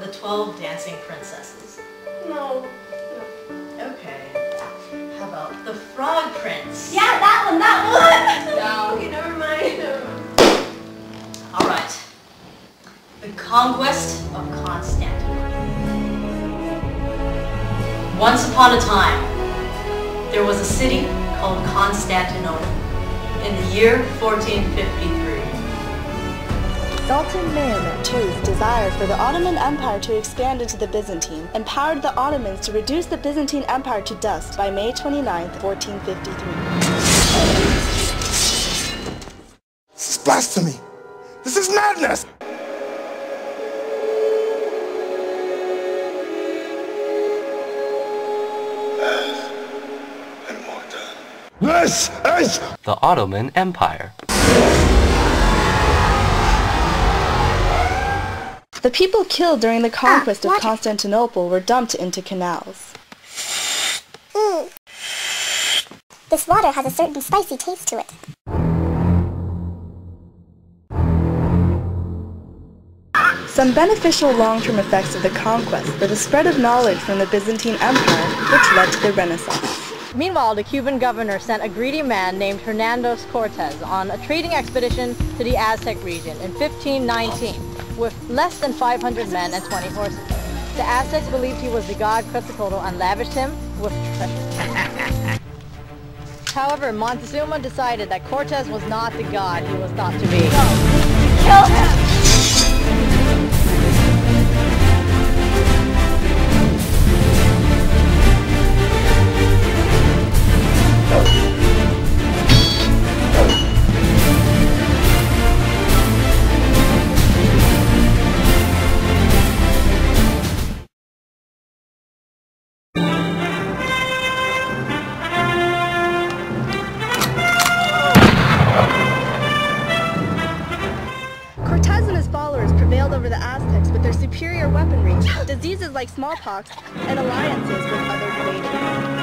the 12 dancing princesses? No. Okay. How about the Frog Prince? Yeah, that one, No. Okay, never mind. Alright. The Conquest of Constantinople. Once upon a time, there was a city called Constantinople in the year 1453. Sultan Mehmed II's desire for the Ottoman Empire to expand into the Byzantine empowered the Ottomans to reduce the Byzantine Empire to dust by May 29, 1453. This is blasphemy! This is madness! This is the Ottoman Empire. The people killed during the conquest of Constantinople were dumped into canals. This water has a certain spicy taste to it. Some beneficial long-term effects of the conquest were the spread of knowledge from the Byzantine Empire, which led to the Renaissance. Meanwhile, the Cuban governor sent a greedy man named Hernando Cortez on a trading expedition to the Aztec region in 1519 with less than 500 men and 20 horses. The Aztecs believed he was the god Quetzalcoatl and lavished him with treasure. However, Montezuma decided that Cortez was not the god he was thought to be. Kill him! Cortez and his followers prevailed over the Aztecs with their superior weaponry, diseases like smallpox, and alliances with other invaders.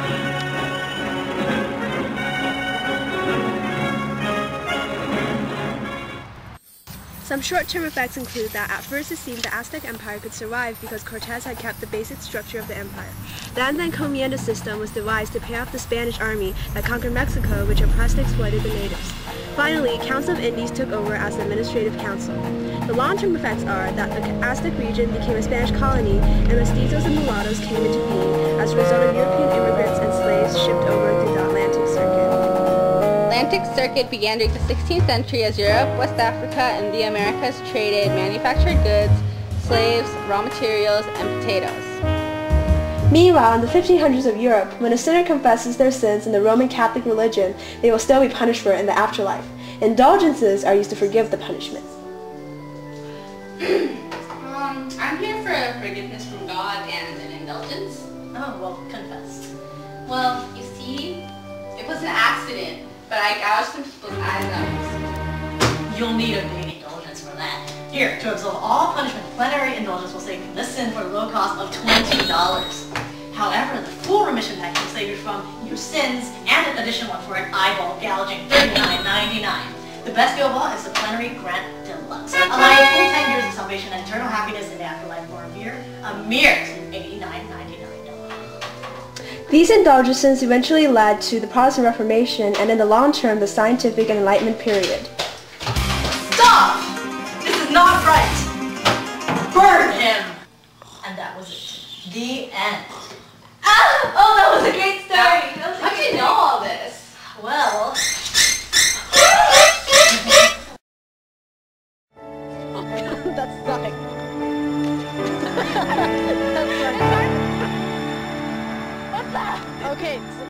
Some short-term effects include that at first it seemed the Aztec Empire could survive because Cortez had kept the basic structure of the empire. The encomienda system was devised to pay off the Spanish army that conquered Mexico, which oppressed and exploited the natives. Finally, Council of Indies took over as the administrative council. The long-term effects are that the Aztec region became a Spanish colony and mestizos and mulattoes came into being as a result of European immigrants and slaves shipped over through the Atlantic Circuit. The Atlantic Circuit began during the 16th century as Europe, West Africa, and the Americas traded manufactured goods, slaves, raw materials, and potatoes. Meanwhile, in the 1500s of Europe, when a sinner confesses their sins in the Roman Catholic religion, they will still be punished for it in the afterlife. Indulgences are used to forgive the punishments. I'm here for forgiveness from God and an indulgence. Oh, well, confess. Well, you see, it was an accident, but I gouged some people's eyes out. You'll need a big indulgence for that. Here, to absolve all punishment, plenary indulgence will save you from this sin for a low cost of $20. However, the full remission pack will save you from your sins and an additional one for an eyeball gouging, $39.99. The best deal of all is the plenary grant deluxe, allowing you full 10 years of salvation and eternal happiness in the afterlife for a mere $89.99. These indulgences eventually led to the Protestant Reformation and in the long term the Scientific and Enlightenment period. Stop! This is not right! Burn him! And that was it. The end. Ah! Oh,